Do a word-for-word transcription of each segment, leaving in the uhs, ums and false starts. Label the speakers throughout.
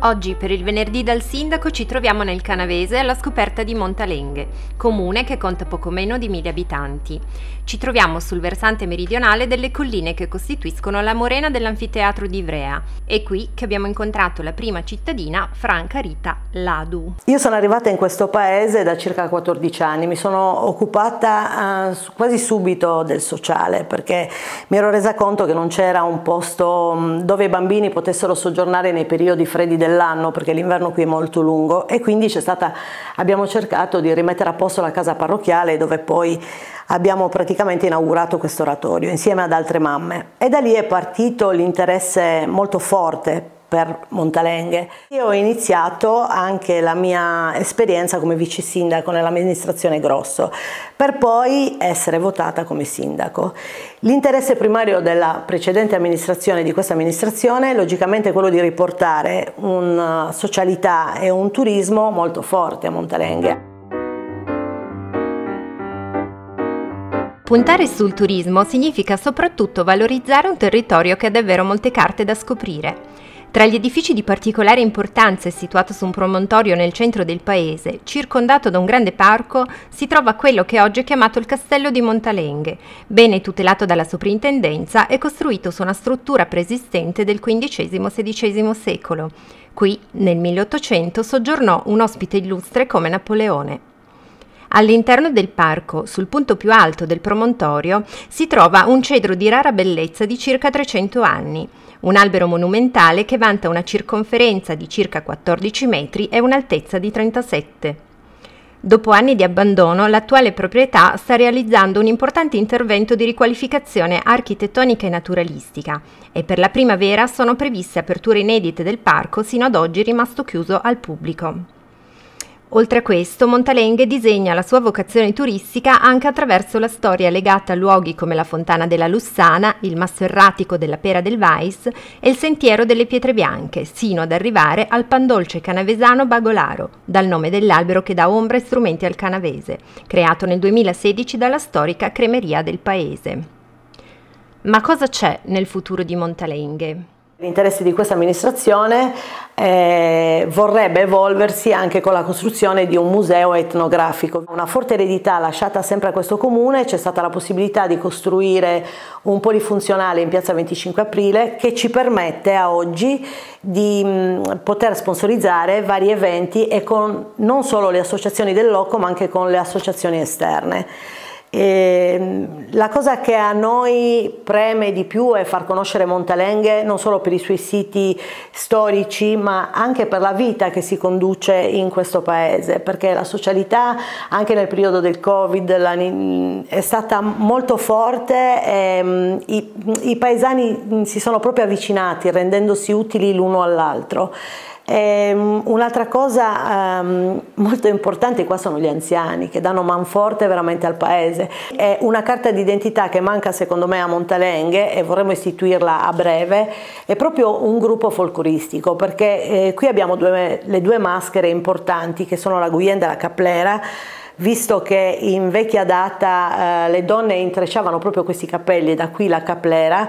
Speaker 1: Oggi per il venerdì dal sindaco ci troviamo nel Canavese alla scoperta di Montalenghe, comune che conta poco meno di mille abitanti. Ci troviamo sul versante meridionale delle colline che costituiscono la morena dell'anfiteatro di Ivrea. È qui che abbiamo incontrato la prima cittadina, Franca Rita Ladu.
Speaker 2: Io sono arrivata in questo paese da circa quattordici anni, mi sono occupata uh, quasi subito del sociale perché mi ero resa conto che non c'era un posto um, dove i bambini potessero soggiornare nei periodi freddi dell'anno, perché l'inverno qui è molto lungo, e quindi c'è stata, abbiamo cercato di rimettere a posto la casa parrocchiale, dove poi abbiamo praticamente inaugurato questo oratorio insieme ad altre mamme, e da lì è partito l'interesse molto forte per Montalenghe. Io ho iniziato anche la mia esperienza come vice sindaco nell'amministrazione Grosso, per poi essere votata come sindaco. L'interesse primario della precedente amministrazione, di questa amministrazione, logicamente è quello di riportare una socialità e un turismo molto forte a Montalenghe.
Speaker 1: Puntare sul turismo significa soprattutto valorizzare un territorio che ha davvero molte carte da scoprire. Tra gli edifici di particolare importanza e situato su un promontorio nel centro del paese, circondato da un grande parco, si trova quello che oggi è chiamato il Castello di Montalenghe, bene tutelato dalla soprintendenza e costruito su una struttura preesistente del quindicesimo sedicesimo secolo. Qui, nel milleottocento, soggiornò un ospite illustre come Napoleone. All'interno del parco, sul punto più alto del promontorio, si trova un cedro di rara bellezza di circa trecento anni, un albero monumentale che vanta una circonferenza di circa quattordici metri e un'altezza di trentasette. Dopo anni di abbandono, l'attuale proprietà sta realizzando un importante intervento di riqualificazione architettonica e naturalistica, e per la primavera sono previste aperture inedite del parco, sino ad oggi rimasto chiuso al pubblico. Oltre a questo, Montalenghe disegna la sua vocazione turistica anche attraverso la storia legata a luoghi come la Fontana della Lussana, il Masso Erratico della Pera del Vais e il Sentiero delle Pietre Bianche, sino ad arrivare al pandolce canavesano Bagolaro, dal nome dell'albero che dà ombra e strumenti al canavese, creato nel duemilasedici dalla storica cremeria del paese. Ma cosa c'è nel futuro di Montalenghe?
Speaker 2: L'interesse di questa amministrazione eh, vorrebbe evolversi anche con la costruzione di un museo etnografico. Una forte eredità lasciata sempre a questo comune, c'è stata la possibilità di costruire un polifunzionale in piazza venticinque aprile che ci permette a oggi di mh, poter sponsorizzare vari eventi, e con non solo le associazioni del loco ma anche con le associazioni esterne. E la cosa che a noi preme di più è far conoscere Montalenghe non solo per i suoi siti storici ma anche per la vita che si conduce in questo paese, perché la socialità anche nel periodo del Covid la, è stata molto forte e i, i paesani si sono proprio avvicinati rendendosi utili l'uno all'altro. Un'altra cosa um, molto importante qua sono gli anziani, che danno manforte veramente al paese. È una carta d'identità che manca secondo me a Montalenghe, e vorremmo istituirla a breve. È proprio un gruppo folcloristico, perché eh, qui abbiamo due, le due maschere importanti che sono la Guyenda e la Caplera, visto che in vecchia data eh, le donne intrecciavano proprio questi capelli, da qui la Caplera,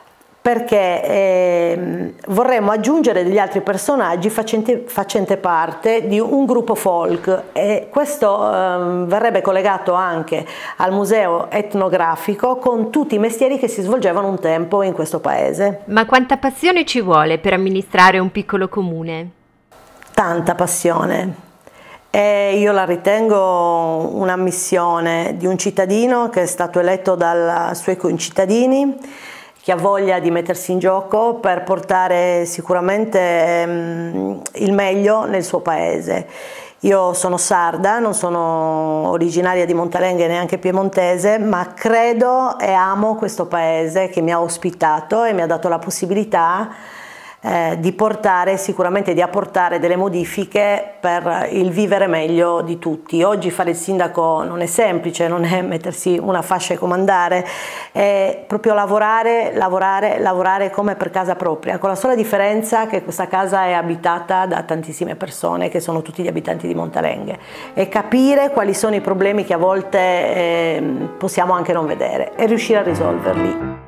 Speaker 2: perché eh, vorremmo aggiungere degli altri personaggi facenti, facente parte di un gruppo folk, e questo eh, verrebbe collegato anche al museo etnografico con tutti i mestieri che si svolgevano un tempo in questo paese.
Speaker 1: Ma quanta passione ci vuole per amministrare un piccolo comune?
Speaker 2: Tanta passione. E io la ritengo una missione di un cittadino che è stato eletto dai suoi concittadini, che ha voglia di mettersi in gioco per portare sicuramente ehm, il meglio nel suo paese. Io sono sarda, non sono originaria di Montalenghe, neanche piemontese, ma credo e amo questo paese che mi ha ospitato e mi ha dato la possibilità Eh, di portare, sicuramente di apportare delle modifiche per il vivere meglio di tutti. Oggi fare il sindaco non è semplice, non è mettersi una fascia e comandare, è proprio lavorare, lavorare, lavorare come per casa propria, con la sola differenza che questa casa è abitata da tantissime persone che sono tutti gli abitanti di Montalenghe, e capire quali sono i problemi che a volte eh, possiamo anche non vedere e riuscire a risolverli.